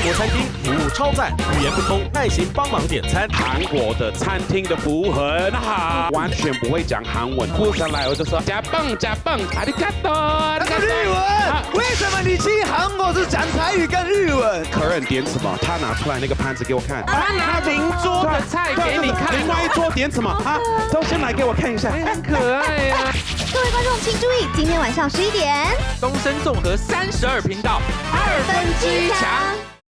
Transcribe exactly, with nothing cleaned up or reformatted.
国餐厅服务超赞，语言不通，耐心帮忙点餐。 韩国的餐厅的服务很好，完全不会讲韩文，顾上来我就说加棒加棒，阿里嘎多，阿里嘎多。 日文？为什么你去韩国是讲台语跟日文？ 客人点什么，他拿出来那个盘子给我看， 他拿邻桌的菜给你看， 另外一桌点什么，他都先来给我看一下， 很可爱呀。 各位观众请注意，今天晚上十一点， 东森综合三十二频道二分之一强。